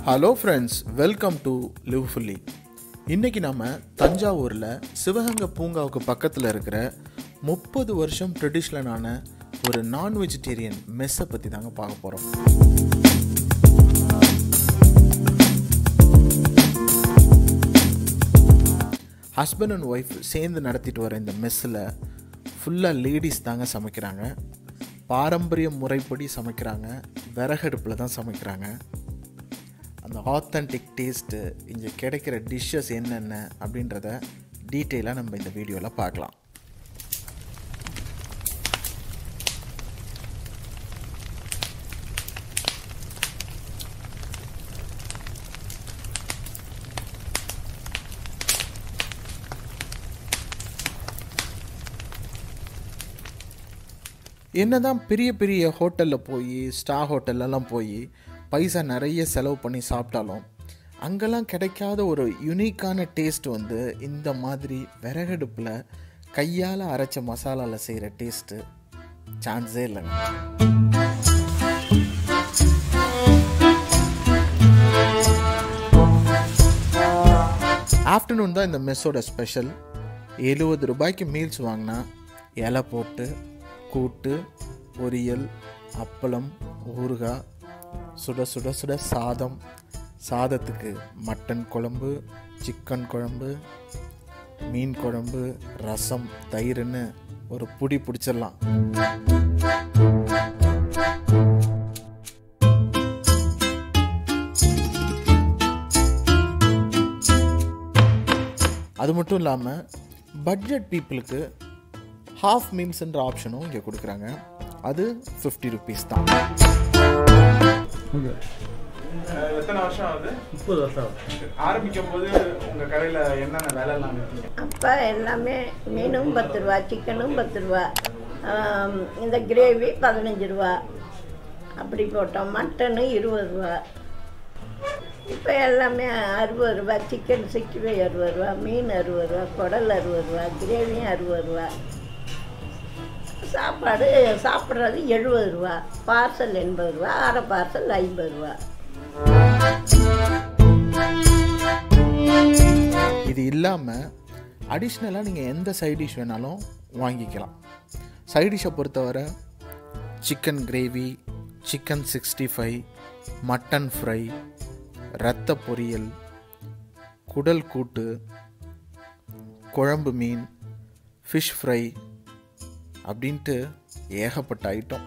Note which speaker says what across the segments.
Speaker 1: Hello friends, welcome to Livefully. இன்றைக்கி நம்ம தஞ்சாவூரில் சிவகங்கை பூங்காவுக்கு பக்கத்தில் இருக்கிற 30 வருஷம் ட்ரெடிஷ்னலான ஒரு நான் வெஜிடேரியன் மெஸ்ஸை பற்றி தாங்க பார்க்க போகிறோம். ஹஸ்பண்ட் அண்ட் ஒய்ஃப் சேர்ந்து நடத்திட்டு வர இந்த மெஸ்ஸில் ஃபுல்லாக லேடிஸ் தாங்க சமைக்கிறாங்க. பாரம்பரிய முறைப்படி சமைக்கிறாங்க. விறகடுப்பில் தான் சமைக்கிறாங்க. அந்த ஆத்தென்டிக் டேஸ்ட்டு, இங்கே கிடைக்கிற டிஷ்ஷஸ் என்னென்ன அப்படின்றத டீட்டெயிலாக நம்ம இந்த வீடியோவில் பார்க்கலாம். என்னதான் பெரிய பெரிய ஹோட்டலில் போய் ஸ்டார் ஹோட்டல்லலாம் போய் பைசா நிறைய செலவு பண்ணி சாப்பிட்டாலும் அங்கெல்லாம் கிடைக்காத ஒரு யூனிக்கான டேஸ்ட் வந்து இந்த மாதிரி விறகடுப்பில் கையால் அரைச்ச மசாலாவில் செய்கிற டேஸ்ட்டு சான்ஸே இல்லைங்க. ஆஃப்டர்நூன் தான் இந்த மெஸ்ஸோட ஸ்பெஷல். 70 ரூபாய்க்கு மீல்ஸ் வாங்கினா இலை போட்டு கூட்டு, பொரியல், அப்பளம், ஊறுகாய், சுட சுட சுட சாதம், சாதத்துக்கு மட்டன் குழம்பு, சிக்கன் குழம்பு, மீன் குழம்பு, ரசம், தயிர்னு ஒரு புடி பிடிச்சிடலாம். அது மட்டும் இல்லாமல் பட்ஜெட் பீப்புளுக்கு ஹாஃப் மீல்ஸ்ன்ற ஆப்ஷனும் இங்கே கொடுக்குறாங்க. அது 50 rupees தான்.
Speaker 2: எத்தனை வருஷம் ஆகுது? 30 வருஷம் ஆகுது. ஆரம்பிக்கும் போது உங்கள் கடையில் என்னென்ன வேலைலாம் இருக்கீங்க?
Speaker 3: அப்போ எல்லாமே மீனும் 10 ரூபா, சிக்கனும் 10 ரூபா, இந்த கிரேவி 15 ரூபா அப்படி போட்டோம். மட்டனு 20 ரூபா. இப்போ எல்லாமே 60 ரூபா. சிக்கன் 65 60 ரூபா, மீன் 60 ரூபா, குடல் 60 ரூபா, கிரேவியும் 60 ரூபா. சாப்பாடு சாப்பிட்றது 70 ரூபா, பார்சல் 80 ரூபா, அரை பார்சல் 50 ரூபா.
Speaker 1: இது இல்லாமல் அடிஷ்னலாக நீங்கள் எந்த சைட் டிஷ் வேணாலும் வாங்கிக்கலாம். சைட் டிஷ்ஷை பொறுத்தவரை chicken gravy, chicken 65, mutton fry, ரத்த பொரியல், குடல் கூட்டு, குழம்பு மீன், ஃபிஷ் ஃப்ரை அப்படின்ட்டு ஏகப்பட்ட ஐட்டம்.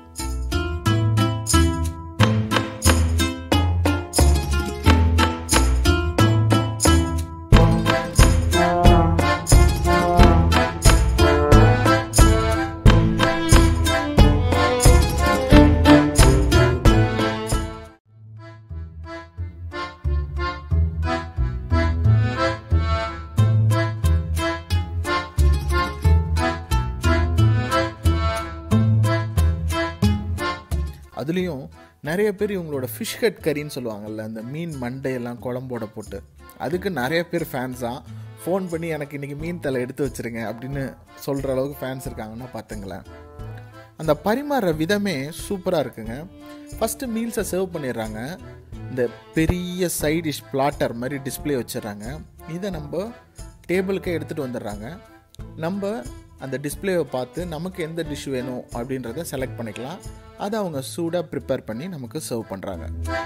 Speaker 1: அதுலேயும் நிறைய பேர் இவங்களோட ஃபிஷ் ஹெட் கறின்னு சொல்லுவாங்கள்ல, அந்த மீன் மண்டையெல்லாம் குழம்போட போட்டு, அதுக்கு நிறைய பேர் ஃபேன்ஸாக ஃபோன் பண்ணி எனக்கு இன்றைக்கி மீன் தலை எடுத்து வச்சுருங்க அப்படின்னு சொல்கிற அளவுக்கு ஃபேன்ஸ் இருக்காங்கன்னா பார்த்துங்களேன். அந்த பரிமாறுற விதமே சூப்பராக இருக்குங்க. ஃபஸ்ட்டு மீல்ஸை சர்வ் பண்ணிடுறாங்க. இந்த பெரிய சைட் டிஷ் பிளாட்டர் மாதிரி டிஸ்பிளே வச்சிடுறாங்க. இதை நம்ம டேபிளுக்கே எடுத்துகிட்டு வந்துடுறாங்க. நம்ம அந்த டிஸ்பிளேவை பார்த்து நமக்கு எந்த டிஷ் வேணும் அப்படின்றத செலக்ட் பண்ணிக்கலாம். அதை அவங்க சூடாக ப்ரிப்பேர் பண்ணி நமக்கு சர்வ் பண்ணுறாங்க.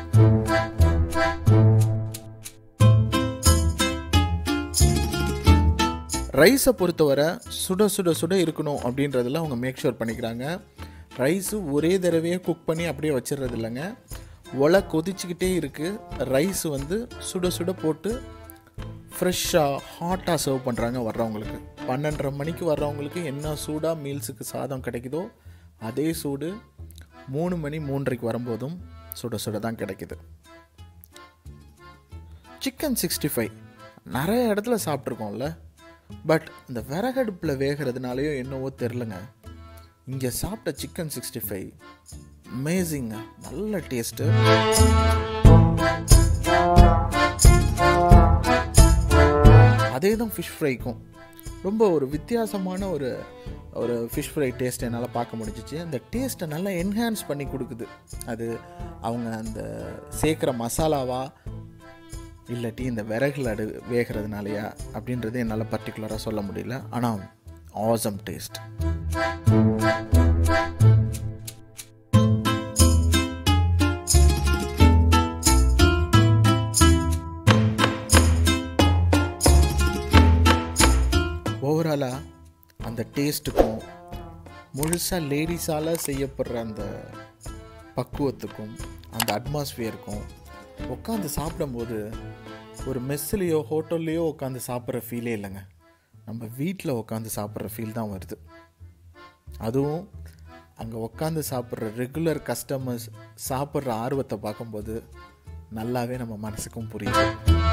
Speaker 1: ரைஸை பொறுத்தவரை சுட சுட சுட இருக்கணும் அப்படின்றதில் அவங்க மேக் ஷூர் பண்ணிக்கிறாங்க. ரைஸு ஒரே தடவையே குக் பண்ணி அப்படியே வச்சிடுறது இல்லைங்க. ஒலை கொதிச்சுக்கிட்டே இருக்குது. ரைஸு வந்து சுட சுட போட்டு ஃப்ரெஷ்ஷாக ஹாட்டாக சர்வ் பண்ணுறாங்க வர்றவங்களுக்கு. 12:30 மணிக்கு வர்றவங்களுக்கு என்ன சூடாக மீல்ஸுக்கு சாதம் கிடைக்குதோ அதே சூடு 3 மணி 3:30 வரும்போதும் சுட சுட தான் கிடைக்குது. சிக்கன் 65 நிறைய இடத்துல சாப்பிட்ருக்கோம்ல, பட் இந்த விறகடுப்பில் வேகிறதுனாலையோ என்னவோ தெரிலங்க, இங்கே சாப்பிட்ட சிக்கன் 65 அமேசிங்க. நல்ல டேஸ்ட்டு. அதே தான் ஃபிஷ் ஃப்ரைக்கும் ரொம்ப ஒரு வித்தியாசமான ஒரு ஒரு ஃபிஷ் ஃப்ரை டேஸ்ட் என்னால் பார்க்க முடிஞ்சிச்சு. அந்த டேஸ்ட்டை நல்லா என்ஹான்ஸ் பண்ணி கொடுக்குது. அது அவங்க அந்த சேர்க்குற மசாலாவா இல்லாட்டி இந்த விறகுல வேகிறதுனாலையா அப்படின்றது என்னால் பர்டிகுலராக சொல்ல முடியல. ஆனால் ஆசம் டேஸ்ட். ஓவராலாக அந்த டேஸ்ட்டுக்கும் முழுசாக லேடிஸால் செய்யப்படுற அந்த பக்குவத்துக்கும் அந்த அட்மாஸ்ஃபியருக்கும் உட்காந்து சாப்பிடும்போது ஒரு மெஸ்ஸுலேயோ ஹோட்டல்லையோ உட்காந்து சாப்பிட்ற ஃபீலே இல்லைங்க. நம்ம வீட்டில் உட்காந்து சாப்பிட்ற ஃபீல் தான் வருது. அதுவும் அங்கே உட்காந்து சாப்பிட்ற ரெகுலர் கஸ்டமர்ஸ் சாப்பிட்ற ஆர்வத்தை பார்க்கும்போது நல்லாவே நம்ம மனசுக்கும் புரியுது.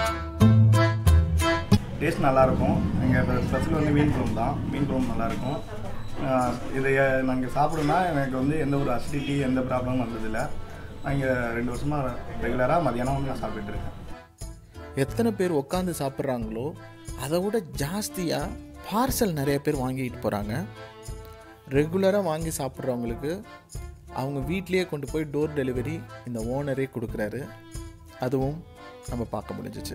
Speaker 2: டேஸ்ட் நல்லாயிருக்கும். எங்கள் ஸ்பெஷல் வந்து மீன் குழம்பு தான். மீன் குழம்பு நல்லாயிருக்கும். இதை நாங்கள் சாப்பிடுனா எனக்கு வந்து எந்த ஒரு அசிடிட்டி எந்த ப்ராப்ளமும் வந்ததில்லை. நாங்கள் 2 வருஷமாக ரெகுலராக மதியானம் வந்து நான் சாப்பிட்டுருக்கேன்.
Speaker 1: எத்தனை பேர் உட்காந்து சாப்பிட்றாங்களோ அதை விட ஜாஸ்தியாக பார்சல் நிறைய பேர் வாங்கிட்டு போகிறாங்க. ரெகுலராக வாங்கி சாப்பிட்றவங்களுக்கு அவங்க வீட்லேயே கொண்டு போய் டோர் டெலிவரி இந்த ஓனரே கொடுக்குறாரு. அதுவும் நம்ம பார்க்க முடிஞ்சிச்சு.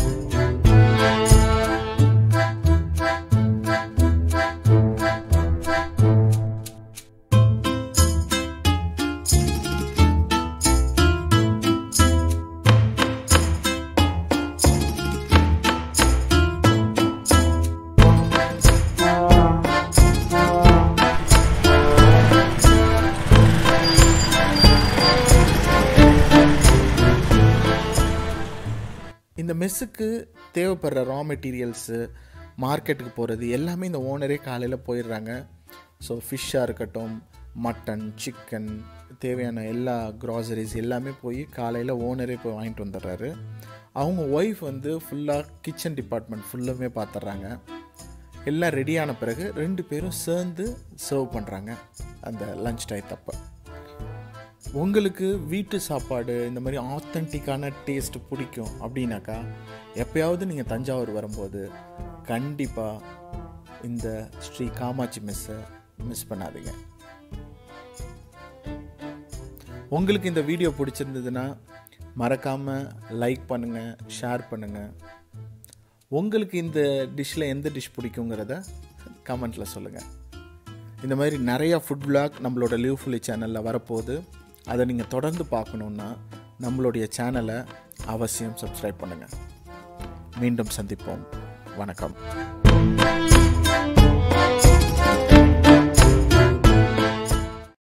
Speaker 1: இந்த மெஸ்ஸுக்கு தேவைப்படுற ரா மெட்டீரியல்ஸு, மார்க்கெட்டுக்கு போகிறது எல்லாமே இந்த ஓனரே காலையில் போயிடுறாங்க. ஸோ ஃபிஷ்ஷாக இருக்கட்டும், மட்டன், சிக்கன், தேவையான எல்லா க்ராசரிஸ் எல்லாமே போய் காலையில் ஓனரே போய் வாங்கிட்டு வந்துடுறாரு. அவங்க ஒய்ஃப் வந்து ஃபுல்லாக கிச்சன் டிபார்ட்மெண்ட் ஃபுல்லுமே பார்த்துட்றாங்க. எல்லாம் ரெடியான பிறகு 2 பேரும் சேர்ந்து சர்வ் பண்ணுறாங்க அந்த லஞ்ச் டயத்தப்போ. உங்களுக்கு வீட்டு சாப்பாடு இந்த மாதிரி ஆத்தென்டிக்கான டேஸ்ட் பிடிக்கும் அப்படின்னாக்கா எப்போயாவது நீங்கள் தஞ்சாவூர் வரும்போது கண்டிப்பாக இந்த ஸ்ரீ காமாட்சி மெஸ்ஸை மிஸ் பண்ணாதீங்க. உங்களுக்கு இந்த வீடியோ பிடிச்சிருந்ததுன்னா மறக்காமல் லைக் பண்ணுங்கள், ஷேர் பண்ணுங்கள். உங்களுக்கு இந்த டிஷ்ஷில் எந்த டிஷ் பிடிக்குங்கிறத கமெண்ட்டில் சொல்லுங்கள். இந்த மாதிரி நிறையா ஃபுட் விளாக் நம்மளோட லிவ்ஃபுல்லி சேனலில் வரப்போகுது. அதை நீங்கள் தொடர்ந்து பார்க்கணுன்னா நம்மளுடைய சேனலை அவசியம் சப்ஸ்கிரைப் பண்ணுங்கள். மீண்டும் சந்திப்போம். வணக்கம்.